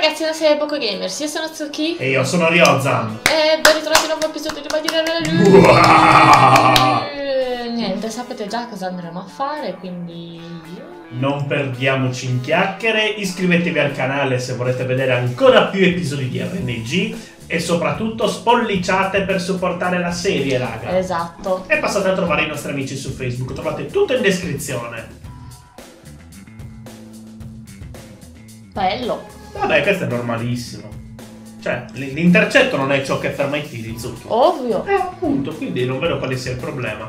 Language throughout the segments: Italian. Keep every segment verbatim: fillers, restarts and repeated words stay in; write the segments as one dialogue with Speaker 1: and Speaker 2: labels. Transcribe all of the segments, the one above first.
Speaker 1: ragazzi, una serie Poco Gamers, io sono Tsuki.
Speaker 2: E io sono Ryozan.
Speaker 1: E ben ritrovati in un nuovo episodio di Badire. Niente, sapete già cosa andremo a fare, quindi...
Speaker 2: Non perdiamoci in chiacchiere, iscrivetevi al canale se volete vedere ancora più episodi di R N G e soprattutto spolliciate per supportare la serie, raga.
Speaker 1: Esatto.
Speaker 2: E passate a trovare i nostri amici su Facebook, trovate tutto in descrizione.
Speaker 1: Bello.
Speaker 2: Vabbè, questo è normalissimo. Cioè, l'intercetto non è ciò che ferma i tiri, Zucchi.
Speaker 1: Ovvio.
Speaker 2: Eh, appunto, quindi non vedo quale sia il problema.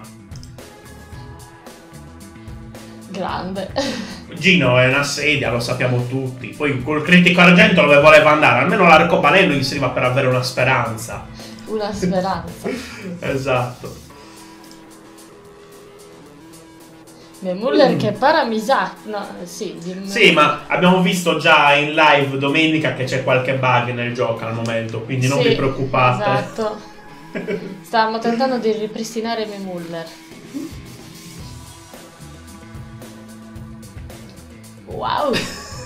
Speaker 1: Grande.
Speaker 2: Gino è una sedia, lo sappiamo tutti. Poi col critico argento dove voleva andare. Almeno l'arcobaleno gli serviva per avere una speranza.
Speaker 1: Una speranza.
Speaker 2: Esatto.
Speaker 1: Muller
Speaker 2: Mm.
Speaker 1: che para Misaki. No, sì. Di...
Speaker 2: Sì, ma abbiamo visto già in live domenica che c'è qualche bug nel gioco al momento, quindi non
Speaker 1: Sì,
Speaker 2: vi preoccupate.
Speaker 1: Esatto. Stavamo tentando di ripristinare Muller. Wow.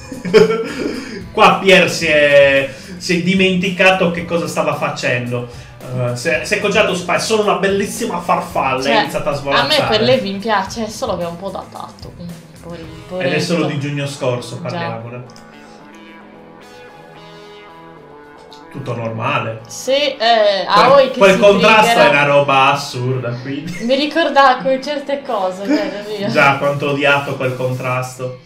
Speaker 2: Qua Pier si è, si è dimenticato che cosa stava facendo. Uh, si, è, si è coggiato spa, è solo una bellissima farfalla,
Speaker 1: Cioè,
Speaker 2: è iniziata a svolazzare.
Speaker 1: A me per Levi mi piace, è solo che è un po' datato. quindi, poverino,
Speaker 2: Ed è solo
Speaker 1: poveretto.
Speaker 2: di giugno scorso, parliamone. Tutto normale.
Speaker 1: Sì, eh,
Speaker 2: Quel,
Speaker 1: Aoi che
Speaker 2: quel
Speaker 1: si
Speaker 2: contrasto
Speaker 1: triggera.
Speaker 2: è una roba assurda, quindi.
Speaker 1: Mi ricorda con certe cose, vero, via.
Speaker 2: Già, quanto ho odiato quel contrasto.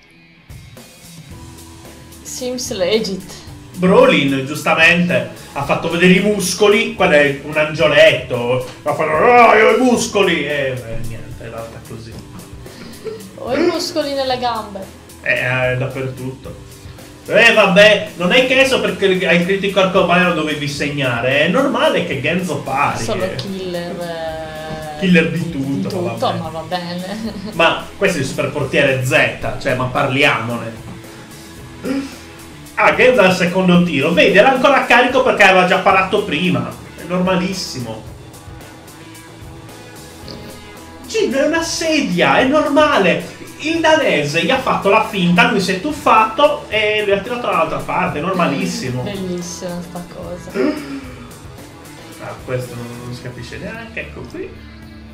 Speaker 1: Seems legit.
Speaker 2: Brolin, giustamente, ha fatto vedere i muscoli. Quello è un angioletto. Ha fatto, oh, io ho i muscoli. E eh, niente, è andata così.
Speaker 1: Ho i muscoli nelle gambe.
Speaker 2: Eh, è dappertutto. Eh, vabbè, non è che adesso perché hai critico arcobaleno dovevi segnare. È normale che Genzo pari.
Speaker 1: Solo
Speaker 2: eh.
Speaker 1: killer. eh,
Speaker 2: Killer di tutto,
Speaker 1: Di tutto,
Speaker 2: vabbè.
Speaker 1: ma va bene.
Speaker 2: Ma questo è il super portiere Z, cioè, ma parliamone. Ah, Genzo al secondo tiro. Vedi, era ancora a carico perché aveva già parato prima. È normalissimo. Gino è una sedia, è normale. Il danese gli ha fatto la finta, lui si è tuffato e lui ha tirato dall'altra parte, è normalissimo.
Speaker 1: Bellissima sta cosa.
Speaker 2: Ah, questo non, non si capisce neanche, ecco qui.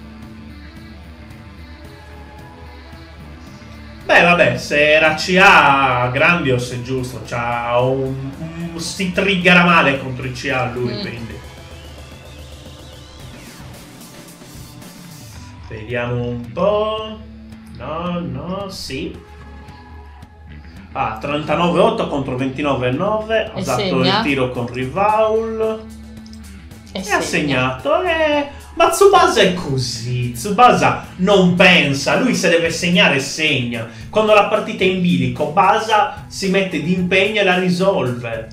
Speaker 2: Beh, vabbè, se era C A Grandios è giusto, c'ha un, un, si triggera male contro i C A lui,
Speaker 1: Mm.
Speaker 2: quindi. Vediamo un po'. No, no, sì. Ah, trentanove otto contro ventinove nove. Ha
Speaker 1: E
Speaker 2: usato
Speaker 1: segna.
Speaker 2: il tiro con Rivaul.
Speaker 1: E,
Speaker 2: E ha
Speaker 1: segna.
Speaker 2: segnato. E... Ma Tsubasa è così. Tsubasa non pensa. Lui se deve segnare segna. Quando la partita è in bilico, Basa si mette d'impegno e la risolve.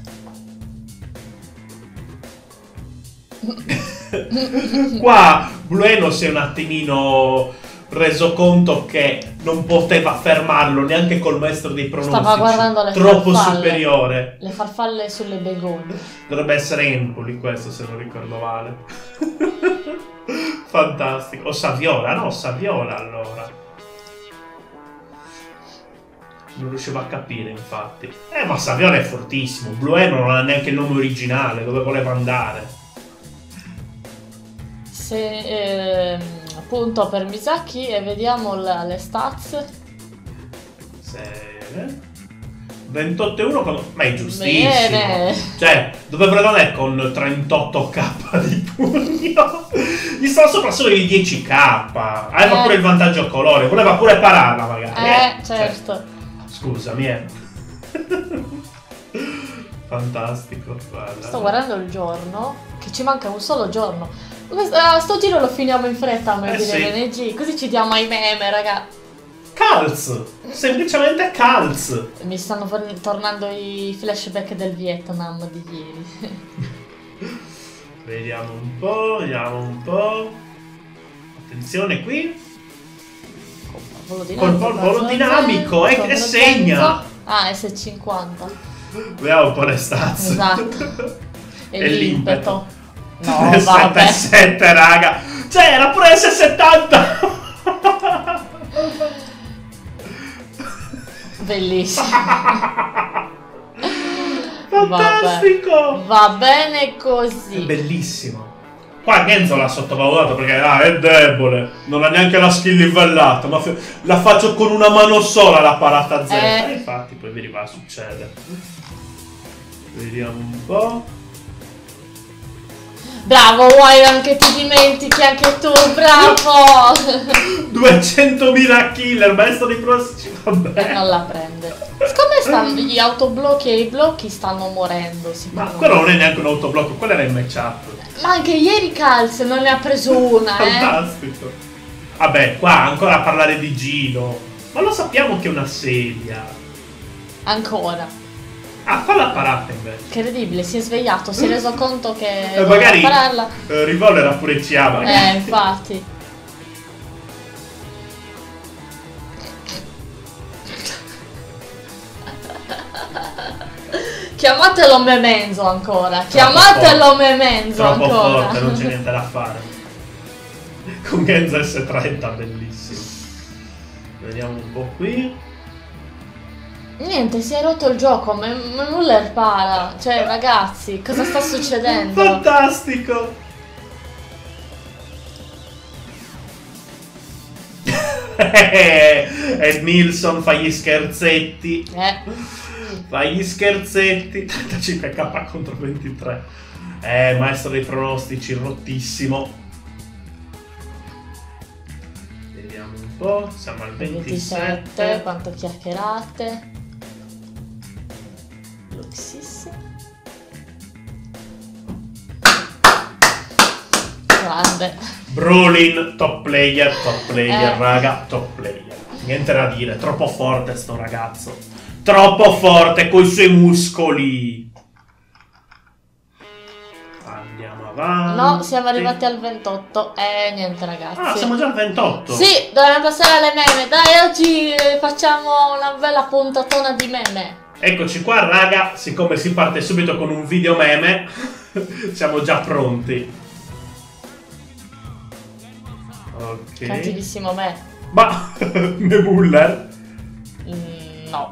Speaker 2: Qua Blueno si è un attimino reso conto che non poteva fermarlo neanche col maestro dei pronostici.
Speaker 1: Stava guardando le
Speaker 2: troppo
Speaker 1: farfalle.
Speaker 2: superiore.
Speaker 1: Le farfalle sulle begone.
Speaker 2: Dovrebbe essere Empoli questo, se non ricordo male. Fantastico. O Saviola, no, Saviola allora. Non riuscivo a capire, infatti. Eh, ma Saviola è fortissimo. Blueno non ha neanche il nome originale, dove voleva andare.
Speaker 1: Se ehm, appunto per Misaki e vediamo la- le stats.
Speaker 2: Se... ventotto e uno con... Ma è giustissimo.
Speaker 1: Bene.
Speaker 2: Cioè, dovrebbero andare con trentotto k di pugno. Gli stanno sopra solo i dieci k. Aveva
Speaker 1: Eh.
Speaker 2: pure il vantaggio colore. Voleva pure pararla magari.
Speaker 1: Eh,
Speaker 2: Cioè,
Speaker 1: certo.
Speaker 2: scusami, eh. Fantastico, guarda.
Speaker 1: Sto guardando il giorno, che ci manca un solo giorno. Questo- ah, sto giro lo finiamo in fretta, a me
Speaker 2: Eh,
Speaker 1: dire
Speaker 2: sì.
Speaker 1: R N G, così ci diamo ai meme, raga.
Speaker 2: Calz! Semplicemente Calz!
Speaker 1: Mi stanno for- tornando i flashback del Vietnam di ieri.
Speaker 2: Vediamo un po', vediamo un po'. Attenzione qui.
Speaker 1: Volo
Speaker 2: Col volo- volo dinamico, e- e segna.
Speaker 1: Ah, S cinquanta.
Speaker 2: Vediamo un po' le stats.
Speaker 1: Esatto. E,
Speaker 2: E
Speaker 1: l'impeto.
Speaker 2: l'impeto.
Speaker 1: No,
Speaker 2: sette
Speaker 1: vabbè.
Speaker 2: sette, raga. Cioè, era pure S settanta.
Speaker 1: Bellissimo.
Speaker 2: Fantastico!
Speaker 1: Va bene
Speaker 2: È
Speaker 1: così.
Speaker 2: bellissimo. Qua Genzo l'ha sottovalutato perché ah, è debole, non ha neanche la skill livellata, ma la faccio con una mano sola la parata Z.
Speaker 1: Eh.
Speaker 2: E infatti poi vedi va, succede. Vediamo un po'.
Speaker 1: Bravo, Wire, anche ti dimentichi, anche tu, bravo!
Speaker 2: duecentomila killer, maestro di prossimi. Vabbè.
Speaker 1: E non la prende. Siccome stanno, gli autoblocchi e i blocchi stanno morendo,
Speaker 2: Ma
Speaker 1: sicuramente.
Speaker 2: quello non è neanche un autoblocco, quello era il matchup.
Speaker 1: Ma anche ieri Calze non ne ha preso una, eh.
Speaker 2: Fantastico. Vabbè, qua ancora a parlare di Gino. Ma lo sappiamo che è una sedia.
Speaker 1: Ancora.
Speaker 2: Ah, fa la parata invece.
Speaker 1: Incredibile, si è svegliato, si è reso conto che
Speaker 2: Eh,
Speaker 1: doveva
Speaker 2: magari
Speaker 1: pararla.
Speaker 2: eh, Revolver era pure Ciaba.
Speaker 1: Eh, infatti. Chiamatelo Memenzo ancora. Chiamatelo Memenzo
Speaker 2: Troppo
Speaker 1: ancora.
Speaker 2: forte, non c'è niente da fare. Con Genzo S trenta, bellissimo. Vediamo un po' qui.
Speaker 1: Niente, si è rotto il gioco, ma ma Muller para. Cioè, ragazzi, cosa sta succedendo?
Speaker 2: Fantastico! E Nilsson fa gli scherzetti.
Speaker 1: Eh,
Speaker 2: Fa gli scherzetti. trentacinque K contro ventitré. Eh, maestro dei pronostici, rottissimo. Vediamo un po'. Siamo al
Speaker 1: ventisette,
Speaker 2: ventisette.
Speaker 1: quanto chiacchierate. Luxis. Grande.
Speaker 2: Brolin, top player, top player,
Speaker 1: Eh.
Speaker 2: raga, top player. Niente da dire, troppo forte sto ragazzo. Troppo forte coi suoi muscoli. Andiamo avanti.
Speaker 1: No, siamo arrivati al ventotto. Eh, niente ragazzi.
Speaker 2: Ah, siamo già al ventotto.
Speaker 1: Sì, dobbiamo passare alle meme. Dai, oggi eh, facciamo una bella puntatona di meme.
Speaker 2: Eccoci qua, raga. Siccome si parte subito con un video meme, siamo già pronti. Ok.
Speaker 1: Cattivissimo me.
Speaker 2: Ma Memuller.
Speaker 1: Mm, no.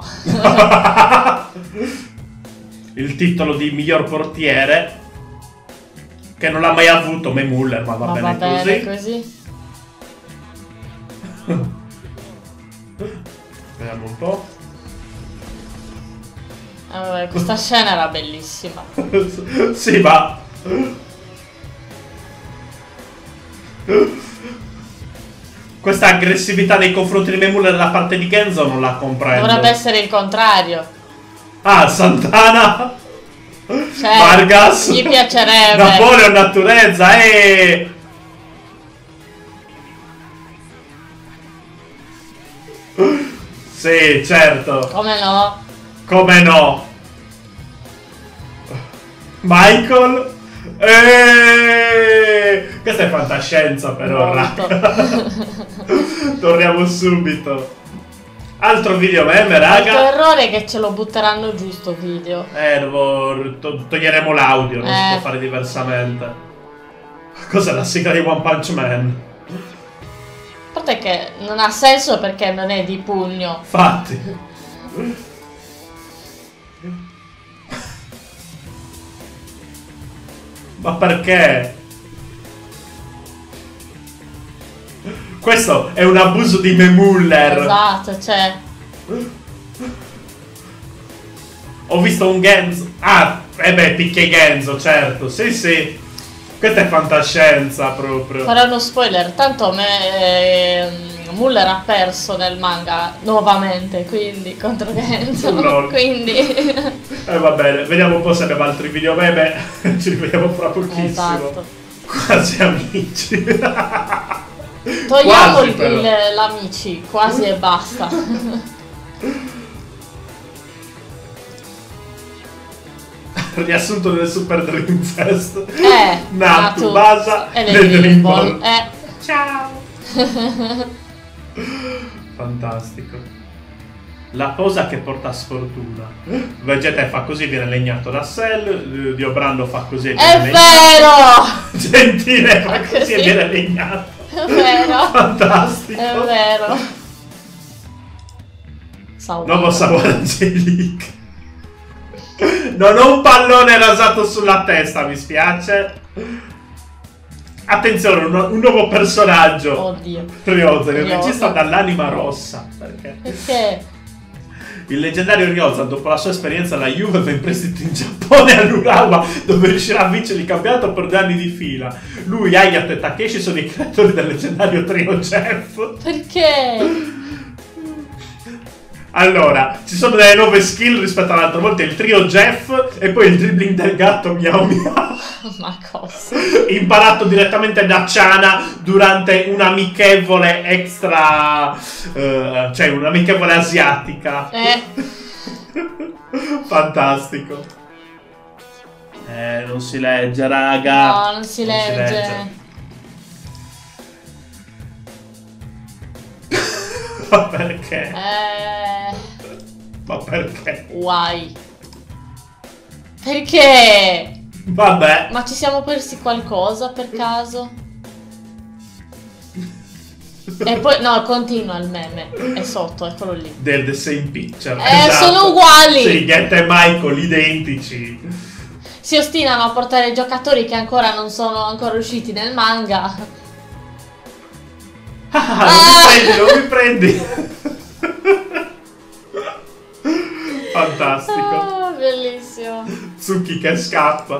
Speaker 2: Il titolo di miglior portiere che non l'ha mai avuto Memuller, ma va
Speaker 1: Ma
Speaker 2: bene,
Speaker 1: va bene
Speaker 2: così.
Speaker 1: così.
Speaker 2: Vediamo un po'.
Speaker 1: Eh, vabbè, questa scena era bellissima.
Speaker 2: Sì, ma questa aggressività nei confronti di Memuller da parte di Genzo non la comprendo.
Speaker 1: Dovrebbe essere il contrario.
Speaker 2: Ah, Santana,
Speaker 1: Cioè,
Speaker 2: Vargas,
Speaker 1: gli piacerebbe.
Speaker 2: Napoleon Naturezza e sì, certo.
Speaker 1: Come no?
Speaker 2: Come no? Michael? Eeeh! Questa è fantascienza però,
Speaker 1: Molto.
Speaker 2: raga. Torniamo subito. Altro video meme,
Speaker 1: L'altro
Speaker 2: raga.
Speaker 1: errore è che ce lo butteranno giù sto video.
Speaker 2: Eh, devo... to- toglieremo l'audio, non si
Speaker 1: Eh.
Speaker 2: può fare diversamente. Cos'è la sigla di One Punch Man?
Speaker 1: A parte che non ha senso perché non è di pugno.
Speaker 2: Infatti. Ma perché? Questo è un abuso di Memuller.
Speaker 1: Esatto, cioè.
Speaker 2: Ho visto un Genzo. Ah, eh beh, picchia Genzo, certo. Sì, sì. Questa è fantascienza proprio.
Speaker 1: Farò uno spoiler, tanto me, eh, Muller ha perso nel manga nuovamente, quindi contro Genzo.
Speaker 2: Lol.
Speaker 1: Quindi
Speaker 2: Eh va bene, vediamo un po' se abbiamo altri video meme. Ci rivediamo fra pochissimo.
Speaker 1: esatto.
Speaker 2: Quasi amici.
Speaker 1: Togliamo
Speaker 2: Quasi,
Speaker 1: il-
Speaker 2: però.
Speaker 1: il- l'amici, quasi e basta.
Speaker 2: Riassunto del Super Dream Fest.
Speaker 1: Eh,
Speaker 2: Natu,
Speaker 1: Natu
Speaker 2: Basa
Speaker 1: e
Speaker 2: e
Speaker 1: le
Speaker 2: Dream
Speaker 1: Dream
Speaker 2: Ball.
Speaker 1: Ball. Eh,
Speaker 2: Ciao. Fantastico. La posa che porta sfortuna. Vegeta fa così, viene legnato da Cell. Diobrando fa così e viene
Speaker 1: è
Speaker 2: legnato.
Speaker 1: vero!
Speaker 2: Gentile fa
Speaker 1: Fa
Speaker 2: così
Speaker 1: così.
Speaker 2: e viene legnato.
Speaker 1: È vero!
Speaker 2: Fantastico.
Speaker 1: È vero! Sauron.
Speaker 2: Nuovo Samuel Angelique. Non ho un pallone rasato sulla testa, mi spiace. Attenzione, un, un nuovo personaggio.
Speaker 1: Oddio.
Speaker 2: Ryoza, il
Speaker 1: Ryoza.
Speaker 2: regista dall'anima rossa. Perché?
Speaker 1: Perché?
Speaker 2: Il leggendario Ryoza, dopo la sua esperienza alla Juve, va in prestito in Giappone all'Urawa, dove riuscirà a vincere il campionato per due anni di fila. Lui, Hayate e Takeshi sono i creatori del leggendario trio Jeff.
Speaker 1: Perché?
Speaker 2: Allora, ci sono delle nuove skill rispetto all'altra volta, il trio Jeff e poi il dribbling del gatto miau miau.
Speaker 1: Ma cosa?
Speaker 2: Imparato direttamente da Chana durante un'amichevole extra... Uh, cioè un'amichevole asiatica.
Speaker 1: Eh.
Speaker 2: Fantastico. Eh, non si legge, raga.
Speaker 1: No, non si
Speaker 2: Non si
Speaker 1: legge.
Speaker 2: legge. Ma perché?
Speaker 1: Eh.
Speaker 2: Ma perché?
Speaker 1: Why? Perché?
Speaker 2: Vabbè.
Speaker 1: Ma ci siamo persi qualcosa per caso? E poi, no, continua il meme. È sotto, eccolo lì.
Speaker 2: Del The Same Picture.
Speaker 1: Eh, sono uguali!
Speaker 2: Sì, Get e Michael, identici.
Speaker 1: Si ostinano a portare giocatori che ancora non sono ancora usciti nel manga.
Speaker 2: Ah, non mi prendi, non mi prendi. Fantastico.
Speaker 1: Ah, bellissimo.
Speaker 2: Tsuki che scappa.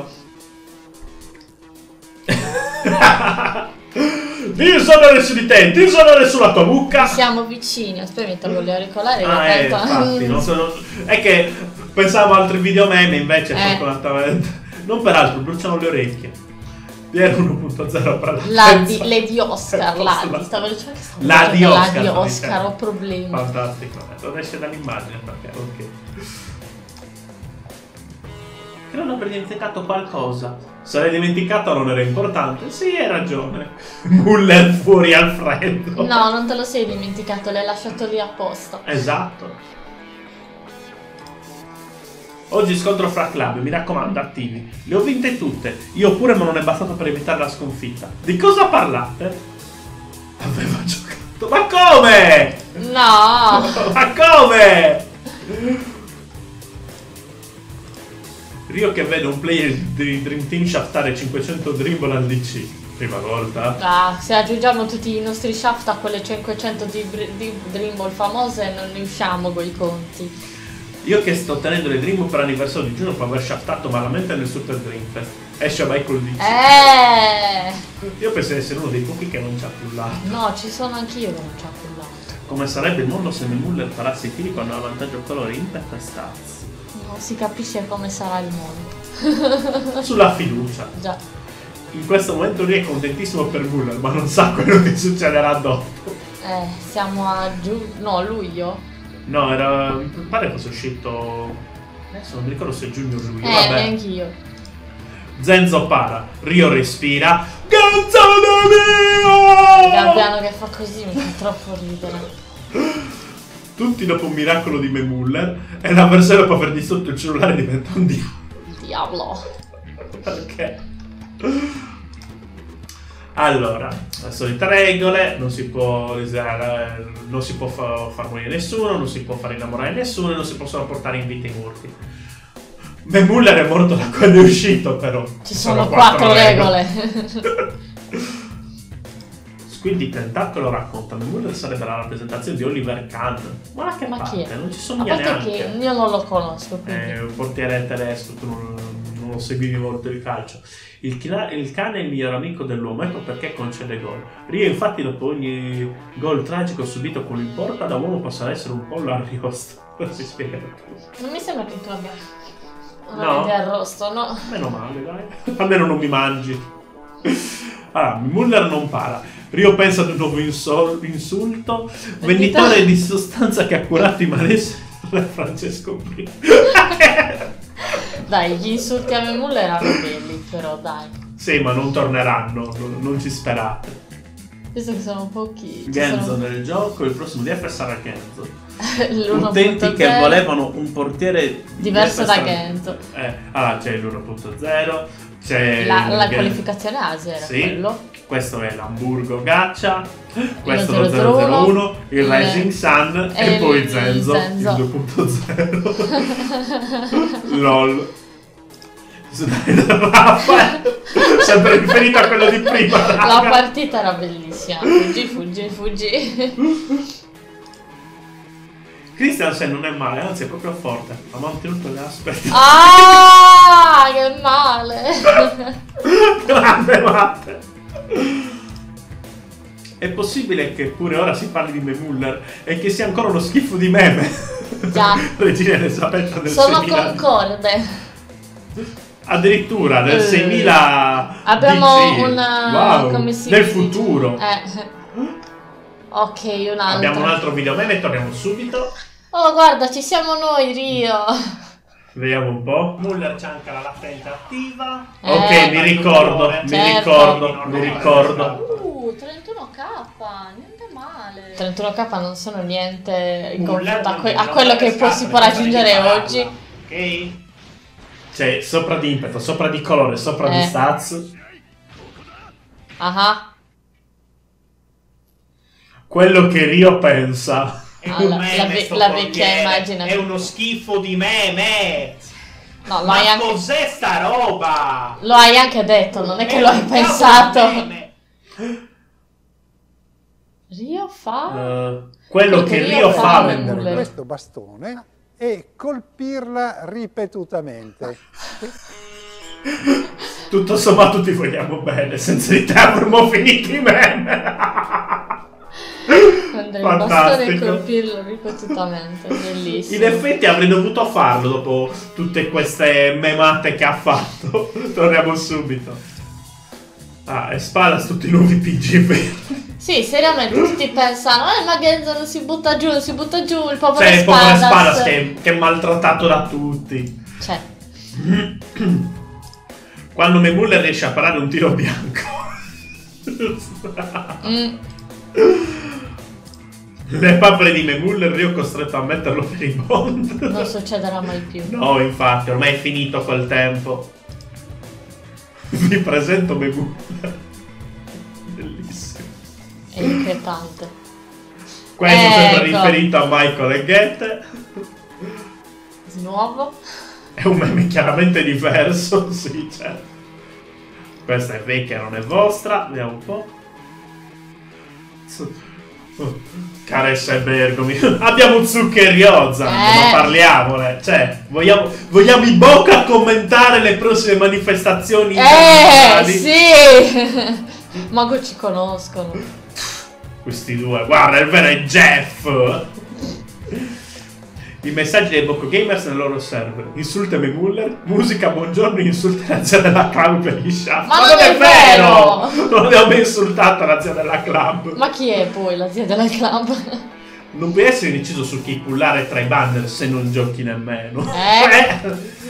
Speaker 2: Disonore su di te, disonore sulla tua buca.
Speaker 1: Siamo vicini, aspetta, mi tolgo le auricolari.
Speaker 2: Ah, eh, infatti, non sono... È che pensavo a altri video meme, invece
Speaker 1: Eh.
Speaker 2: fortunatamente... Non peraltro, bruciano le orecchie. Pier uno punto zero per
Speaker 1: La
Speaker 2: la
Speaker 1: di, le di Oscar,
Speaker 2: Posso
Speaker 1: la
Speaker 2: la-
Speaker 1: di, stavo dicendo che stavo
Speaker 2: La di
Speaker 1: dicendo
Speaker 2: Oscar,
Speaker 1: la di
Speaker 2: stavo
Speaker 1: Oscar,
Speaker 2: dicendo.
Speaker 1: ho problemi.
Speaker 2: Fantastico, non esce dall'immagine perché, ok. Che non avrei dimenticato qualcosa. Se l'hai dimenticato non era importante. Sì, hai ragione. Muller fuori al freddo.
Speaker 1: No, non te lo sei dimenticato, l'hai lasciato lì apposta.
Speaker 2: Esatto. Oggi scontro fra club, mi raccomando, attivi. Le ho vinte tutte. Io pure, ma non è bastato per evitare la sconfitta. Di cosa parlate? Aveva giocato. Ma come?
Speaker 1: No!
Speaker 2: Ma come? Rio che vede un player di Dream Team shaftare cinquecento dribble al D C. Prima volta.
Speaker 1: Ah, se aggiungiamo tutti i nostri shaft a quelle cinquecento di, di Dreamball famose non ne usciamo coi conti.
Speaker 2: Io che sto tenendo le Dream per anniversario di giugno per aver shaftato malamente nel Super Dream Fest. Esce vai col D C.
Speaker 1: Eh!
Speaker 2: Io penso di essere uno dei pochi che non c'ha pullato.
Speaker 1: No, ci sono anch'io che non ci ho pullato.
Speaker 2: Come sarebbe il mondo se Muller parasse i tiri quando ha vantaggio colore impact e stats?
Speaker 1: Non si capisce come sarà il mondo.
Speaker 2: Sulla fiducia.
Speaker 1: Già.
Speaker 2: In questo momento lui è contentissimo per Muller, ma non sa quello che succederà dopo.
Speaker 1: Eh, siamo a giù... no, luglio?
Speaker 2: No, era... mi pare fosse uscito... adesso non mi ricordo se è giugno o luglio,
Speaker 1: Eh,
Speaker 2: vabbè.
Speaker 1: neanch'io.
Speaker 2: Zenzo para, Rio respira. Canzone
Speaker 1: Il
Speaker 2: mia!
Speaker 1: gabbiano che fa così mi fa troppo ridere.
Speaker 2: Tutti dopo un miracolo di Muller e la persona dopo aver distrutto il cellulare diventa un diavolo.
Speaker 1: Diavolo.
Speaker 2: Perché? Allora, le solite regole, non si può, eh, non si può fa- far morire nessuno, non si può far innamorare nessuno e non si possono portare in vita i morti. Beh, Muller è morto da quando è uscito, però.
Speaker 1: Ci sono quattro regole.
Speaker 2: Quindi Tentacolo racconta che Muller sarebbe la rappresentazione di Oliver Kahn. Ma che
Speaker 1: Ma chi
Speaker 2: parte?
Speaker 1: è?
Speaker 2: Non ci
Speaker 1: A
Speaker 2: somiglia
Speaker 1: parte
Speaker 2: neanche.
Speaker 1: che io non lo conosco, quindi.
Speaker 2: È un portiere tedesco, tu non, non lo seguivi molto il calcio. Il, china- il cane è il miglior amico dell'uomo, ecco perché concede gol. Rio infatti dopo ogni gol tragico subito con in porta da uomo possa essere un pollo arrosto. Si spiega tutto.
Speaker 1: Non mi sembra che tu abbia una
Speaker 2: No.
Speaker 1: mente arrosto, no?
Speaker 2: Meno male, dai. Almeno non mi mangi. Allora, Muller non para. Rio pensa ad un nuovo insol- insulto. Venditore di sostanza che ha curato i malesseri da Francesco Primo.
Speaker 1: Dai, gli insulti a Muller erano belli, però dai.
Speaker 2: Sì, ma non torneranno, non, non ci sperate.
Speaker 1: Visto che sono pochi. ci
Speaker 2: Genzo
Speaker 1: sono-
Speaker 2: nel gioco, il prossimo D F sarà Genzo.
Speaker 1: l'uno
Speaker 2: Utenti
Speaker 1: punto
Speaker 2: che
Speaker 1: zero
Speaker 2: volevano un portiere
Speaker 1: diverso
Speaker 2: D F
Speaker 1: da
Speaker 2: sarà-
Speaker 1: Genzo.
Speaker 2: Eh, allora c'è l'uno punto zero, C'è
Speaker 1: La, la
Speaker 2: il-
Speaker 1: qualificazione Asia era
Speaker 2: Sì.
Speaker 1: quello.
Speaker 2: Questo è l'Hamburgo Gacha, questo è
Speaker 1: zero
Speaker 2: lo
Speaker 1: zero
Speaker 2: zero zero
Speaker 1: uno,
Speaker 2: uno, il
Speaker 1: il-
Speaker 2: Rising Sun
Speaker 1: e
Speaker 2: e,
Speaker 1: il-
Speaker 2: poi
Speaker 1: il
Speaker 2: Zenzo, il,
Speaker 1: Zenzo.
Speaker 2: due punto zero. LOL. Raffaele, sempre riferito a quello di prima.
Speaker 1: La
Speaker 2: raga.
Speaker 1: partita era bellissima. Fuggi, fuggi, fuggi.
Speaker 2: Christiansen non è male, anzi è proprio forte. Ha mantenuto le aspettative.
Speaker 1: Ah, che male.
Speaker 2: Grande Matte. È possibile che pure ora si parli di Memuller e che sia ancora uno schifo di meme?
Speaker 1: Già.
Speaker 2: Regina Elisabetta del
Speaker 1: Sono
Speaker 2: seimila.
Speaker 1: concorde.
Speaker 2: Addirittura del
Speaker 1: Eh.
Speaker 2: seimila
Speaker 1: Abbiamo
Speaker 2: D C.
Speaker 1: una...
Speaker 2: Wow,
Speaker 1: come si
Speaker 2: del
Speaker 1: dice?
Speaker 2: futuro.
Speaker 1: Eh. Ok, un altro.
Speaker 2: Abbiamo un altro video meme e torniamo subito.
Speaker 1: Oh, guarda, ci siamo noi, Rio.
Speaker 2: Vediamo un po'. Muller c'ha anche la latente attiva.
Speaker 1: Eh,
Speaker 2: ok, mi ricordo, mi
Speaker 1: certo.
Speaker 2: ricordo, mi ricordo.
Speaker 1: Uh, trentuno K, niente male. trentuno K non sono niente in
Speaker 2: Muller
Speaker 1: confronto a,
Speaker 2: non
Speaker 1: que-
Speaker 2: è-
Speaker 1: a
Speaker 2: non
Speaker 1: quello
Speaker 2: è
Speaker 1: che poi
Speaker 2: scarso,
Speaker 1: si può
Speaker 2: perché
Speaker 1: raggiungere
Speaker 2: sai di
Speaker 1: oggi.
Speaker 2: pararla, ok? Cioè, sopra di impeto, sopra di colore, sopra di
Speaker 1: Eh.
Speaker 2: stats.
Speaker 1: Ah,
Speaker 2: Quello che Rio pensa. È
Speaker 1: Ah, la- la ve- la vecchia immagine.
Speaker 2: È uno schifo di meme.
Speaker 1: no, lo
Speaker 2: Ma
Speaker 1: hai, anche,
Speaker 2: cos'è sta roba?
Speaker 1: lo hai anche detto, non è che
Speaker 2: È
Speaker 1: lo hai
Speaker 2: un cavolo di
Speaker 1: pensato.
Speaker 2: meme.
Speaker 1: Rio fa...
Speaker 2: Eh, quello che
Speaker 1: Rio
Speaker 2: Rio
Speaker 1: fa
Speaker 2: fa
Speaker 1: Muller.
Speaker 2: Muller.
Speaker 3: prendere questo bastone e colpirla ripetutamente.
Speaker 2: Tutto sommato ti vogliamo bene, senza di te avremmo finito i meme.
Speaker 1: Prendere il bastone e
Speaker 2: Fantastico.
Speaker 1: colpirlo ripetutamente, bellissimo.
Speaker 2: In effetti avrei dovuto farlo dopo tutte queste memate che ha fatto. Torniamo subito. Ah, e Spadas tutti i nuovi P G verdi.
Speaker 1: Sì, seriamente tutti pensano, eh ma Genzo non si butta giù, non si butta giù, il povero
Speaker 2: Cioè, il povero
Speaker 1: Spadas.
Speaker 2: Spadas che, che è maltrattato da tutti.
Speaker 1: Cioè,
Speaker 2: Quando Memuller riesce a parare un tiro bianco.
Speaker 1: mm,
Speaker 2: Le papere di Memuller, Rio costretto a metterlo per i bond.
Speaker 1: non succederà mai più.
Speaker 2: No, infatti, ormai è finito quel tempo. Vi presento Memuller. Bellissimo.
Speaker 1: È inquietante.
Speaker 2: Questo è sempre
Speaker 1: Ecco.
Speaker 2: riferito a Michael e Goethe.
Speaker 1: Di nuovo?
Speaker 2: È un meme chiaramente diverso, sì, certo. Questa è vecchia, non è vostra. Vediamo un po'. Caressa e Bergomi. Abbiamo Zuccheriozza,
Speaker 1: Eh.
Speaker 2: ma parliamone. Cioè, vogliamo, vogliamo i Boca a commentare le prossime manifestazioni
Speaker 1: Eh,
Speaker 2: internazionali?
Speaker 1: sì! Mago ci conoscono.
Speaker 2: Questi due, guarda, il vero è Jeff. I messaggi dei Bocco Gamers nel loro server. Insulta Memuller, musica, buongiorno, insulta la zia della club per gli shaft.
Speaker 1: Ma non è vero!
Speaker 2: Non abbiamo mai insultato la zia della club.
Speaker 1: Ma chi è poi la zia della club?
Speaker 2: Non puoi essere deciso su chi pullare tra i banner se non giochi nemmeno.
Speaker 1: Eh?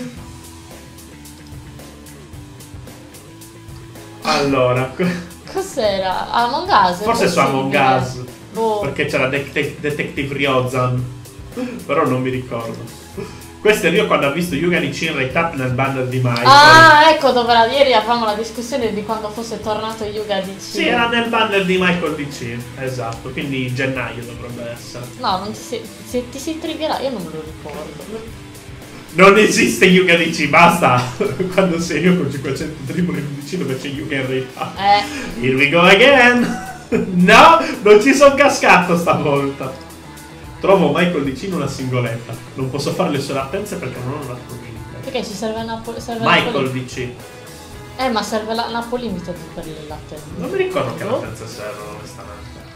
Speaker 2: Allora,
Speaker 1: Cos'era? Among Us? è
Speaker 2: forse su Among
Speaker 1: possibile.
Speaker 2: Us.
Speaker 1: Boh.
Speaker 2: Perché c'era Det- Detective Ryozan. Però non mi ricordo. Questo è Rio quando ha visto Yuga Lichin rate up nel banner di Michael.
Speaker 1: Ah, ecco dove era ieri avevamo la discussione di quando fosse tornato Yuga D C.
Speaker 2: Sì, era nel banner di Michael D C. Esatto, quindi gennaio dovrebbe essere.
Speaker 1: No, non ti si, se ti si triggerà, io non me lo ricordo.
Speaker 2: Non esiste Yuga D C, basta. Quando sei io con cinquecento triboli in D C dove c'è Yuga in rate up.
Speaker 1: Eh,
Speaker 2: Here we go again. No, non ci sono cascato stavolta. Trovo Michael D C in una singoletta. Non posso fare le sue latenze perché non ho una limite.
Speaker 1: perché ci serve Napoli? Serve
Speaker 2: Michael
Speaker 1: Napoli-
Speaker 2: D C.
Speaker 1: Eh, ma serve la Napoli Limited per le latte.
Speaker 2: Non mi ricordo che
Speaker 1: Boh.
Speaker 2: latenze servono onestamente.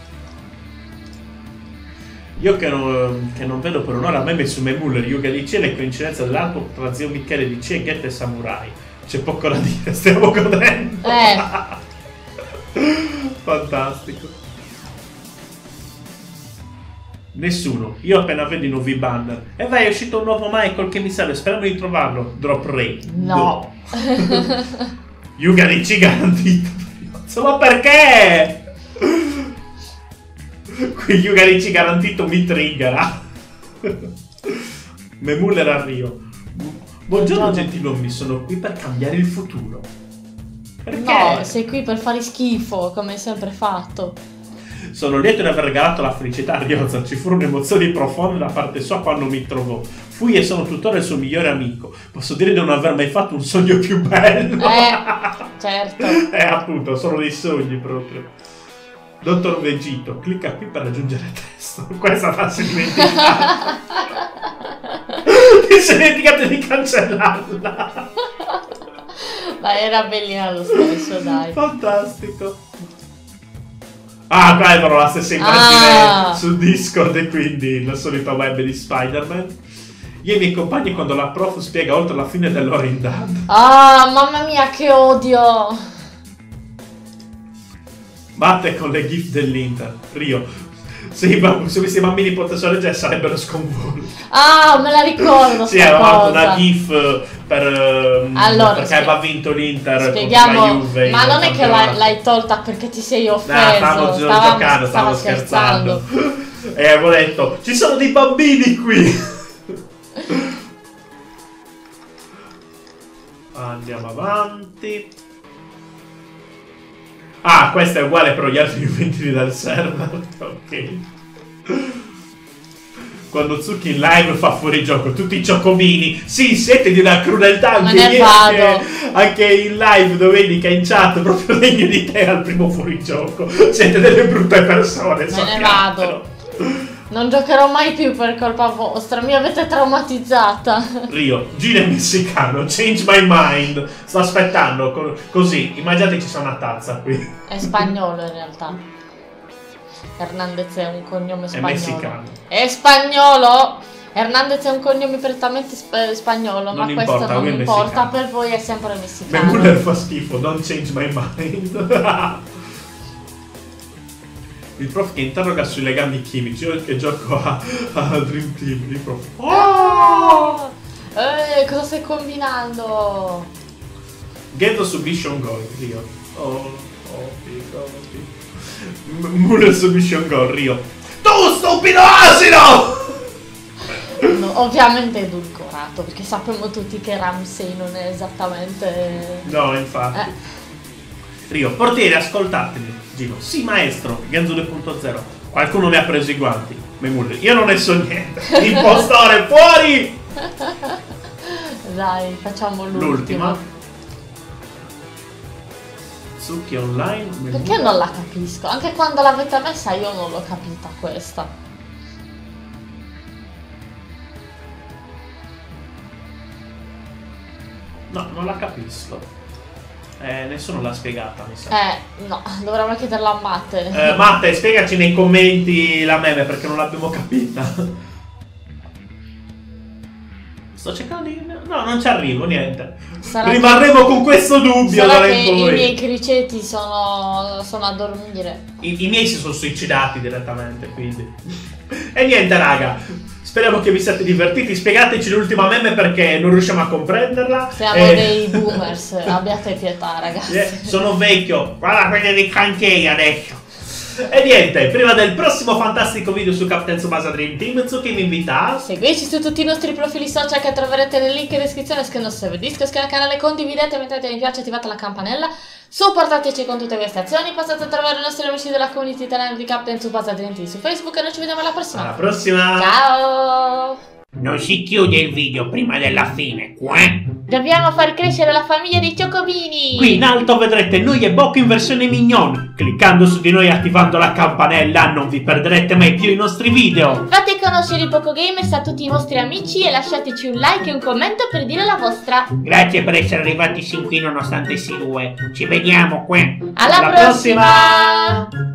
Speaker 2: Io che non, che non vedo per un'ora meme su Memuller, Yuga D C e le coincidenze dell'albo tra zio Michele D C e Goethe e Samurai. C'è poco da dire, stiamo godendo.
Speaker 1: Eh.
Speaker 2: Fantastico. Nessuno. Io appena vedo i nuovi banner. E vai, è uscito un nuovo Michael che mi serve. Speriamo di trovarlo. Drop Ray.
Speaker 1: No.
Speaker 2: Yuga D C garantito. Ma perché? Qui Yuga D C garantito mi triggera. Memuller a Rio. Buongiorno gentiluomini, sono qui per cambiare il futuro. Perché?
Speaker 1: No, sei qui per fare schifo, come hai sempre fatto.
Speaker 2: Sono lieto di aver regalato la felicità a Ryoza. Ci furono emozioni profonde da parte sua quando mi trovò. Fui e sono tuttora il suo migliore amico. Posso dire di non aver mai fatto un sogno più bello.
Speaker 1: Eh, certo.
Speaker 2: Eh, appunto, sono dei sogni proprio. Dottor Vegito, clicca qui per raggiungere il testo. Questa frase dimenticata. Mi sei dimenticato di cancellarla.
Speaker 1: Ma era bellina lo stesso, dai.
Speaker 2: Fantastico. Ah, qua è però la stessa immagine
Speaker 1: Ah.
Speaker 2: su Discord e quindi il solito web di Spider-Man. Io e i miei compagni quando la prof spiega oltre la fine dell'ora in D A D.
Speaker 1: Ah, mamma mia, che odio.
Speaker 2: Batte con le gif dell'Inter. Rio. Se, i bamb- se questi bambini potessero leggere sarebbero sconvolti.
Speaker 1: Ah, me la ricordo.
Speaker 2: Sì,
Speaker 1: sta
Speaker 2: aveva fatto
Speaker 1: cosa.
Speaker 2: una gif per ehm,
Speaker 1: Allora,
Speaker 2: perché
Speaker 1: spie-
Speaker 2: aveva vinto l'Inter contro la
Speaker 1: Spieghiamo,
Speaker 2: Juve.
Speaker 1: ma
Speaker 2: in
Speaker 1: non è che l'hai,
Speaker 2: campionato.
Speaker 1: l'hai tolta perché ti sei offeso.
Speaker 2: No, stavo gi-
Speaker 1: Stavamo-
Speaker 2: giocando, stavo
Speaker 1: stava
Speaker 2: scherzando. E avevo detto, ci sono dei bambini qui. Andiamo avanti. Ah, questo è uguale però gli altri inventivi del server. Ok. Quando Tsuki in live fa fuori gioco tutti i giocomini. Sì, siete di una crudeltà anche
Speaker 1: Me ne
Speaker 2: ieri,
Speaker 1: vado.
Speaker 2: anche, anche in live domenica in chat, proprio degno di te al primo fuorigioco. Siete delle brutte persone.
Speaker 1: Me ne
Speaker 2: sappiatelo.
Speaker 1: vado. Non giocherò mai più per colpa vostra, mi avete traumatizzata.
Speaker 2: Rio, Gino è messicano, change my mind. Sto aspettando, co- così, immaginate ci sia una tazza qui.
Speaker 1: È spagnolo in realtà. Hernandez è un cognome
Speaker 2: È
Speaker 1: spagnolo.
Speaker 2: messicano.
Speaker 1: È spagnolo! Hernandez è un cognome prettamente sp- spagnolo,
Speaker 2: Non
Speaker 1: ma
Speaker 2: importa,
Speaker 1: questo non
Speaker 2: lui è
Speaker 1: importa,
Speaker 2: messicano.
Speaker 1: per voi è sempre
Speaker 2: Me
Speaker 1: messicano.
Speaker 2: Muller fa schifo, don't change my mind. Il prof che interroga sui legami chimici. Io che gioco a, a Dream Team. Il prof.
Speaker 1: Oh! Eh, cosa stai combinando?
Speaker 2: Ghetto Submission Goal, Rio. Oh, oh, figurati. M- Muller Submission Goal, Rio. Tu stupido asino!
Speaker 1: No, ovviamente edulcorato, perché sappiamo tutti che Ramsey non è esattamente...
Speaker 2: No, infatti.
Speaker 1: Eh.
Speaker 2: Rio, portiere, ascoltatemi. Gino, sì maestro, Genzo due punto zero. Qualcuno mi ha preso i guanti. Memulli, io non ne so niente. Impostore, fuori!
Speaker 1: Dai, facciamo l'ultima.
Speaker 2: L'ultima. Tsuki online.
Speaker 1: Perché
Speaker 2: Memulli.
Speaker 1: non la capisco? Anche quando l'avete messa io non l'ho capita questa.
Speaker 2: No, non la capisco. Eh, nessuno l'ha spiegata, mi sa.
Speaker 1: Eh, no, dovremmo chiederla a Matte.
Speaker 2: Eh, Matte, spiegaci nei commenti la meme perché non l'abbiamo capita. Sto cercando di... No, non ci arrivo, niente.
Speaker 1: Sarà
Speaker 2: Rimarremo con questo dubbio
Speaker 1: Sarà
Speaker 2: d'ora
Speaker 1: che
Speaker 2: in
Speaker 1: i
Speaker 2: poi.
Speaker 1: miei criceti sono, sono a dormire.
Speaker 2: I, I miei si sono suicidati direttamente, quindi. E niente, raga. Speriamo che vi siate divertiti. Spiegateci l'ultima meme perché non riusciamo a comprenderla.
Speaker 1: Siamo
Speaker 2: Eh,
Speaker 1: dei boomers, abbiate pietà, ragazzi.
Speaker 2: eh, sono vecchio. Guarda quelli di Kankei adesso. E niente, prima del prossimo fantastico video su Captain Tsubasa Dream Team, Tsuki mi invita a...
Speaker 1: Seguiteci su tutti i nostri profili social che troverete nel link in descrizione. Scrivete il nostro disco, iscrivetevi al canale, condividete, mettete mi piace, attivate la campanella. Supportateci con tutte queste azioni. Passate a trovare i nostri amici della community italiana di Captain Tsubasa Dream Team su Facebook e noi ci vediamo alla prossima.
Speaker 2: Alla prossima.
Speaker 1: Ciao!
Speaker 2: Non si chiude il video prima della fine, qua.
Speaker 1: Dobbiamo far crescere la famiglia dei cioccolini!
Speaker 2: Qui in alto vedrete noi e Boku in versione mignon. Cliccando su di noi e attivando la campanella non vi perderete mai più i nostri video.
Speaker 1: Fate conoscere i Poco Gamers a tutti i vostri amici e lasciateci un like e un commento per dire la vostra.
Speaker 2: Grazie per essere arrivati sin qui nonostante si due. Ci vediamo qua.
Speaker 1: Alla, prossima!